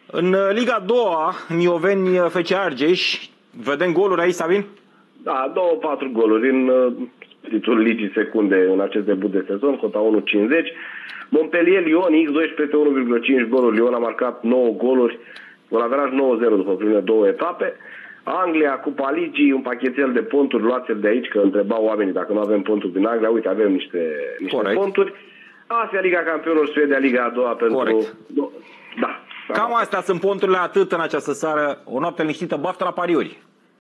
În Liga 2, Mioveni FC Argeș, vedem goluri aici, Sabin? Da, 2-4 goluri în spiritul ligii secunde în acest debut de sezon, cota 1.50. Montpellier-Lyon, X12 peste 1.5 goluri. Lyon a marcat 9 goluri, un averaj 9-0 după primele două etape. Anglia, Cupa Ligii, un pachetel de ponturi, luați-l de aici, că întrebau oamenii dacă nu avem ponturi din Anglia. Uite, avem niște ponturi. Asia, Liga Campionilor, Suedia, Liga a doua pentru... Corect. Da. Cam astea sunt ponturile atât în această seară. O noapte liniștită, baftă la pariuri!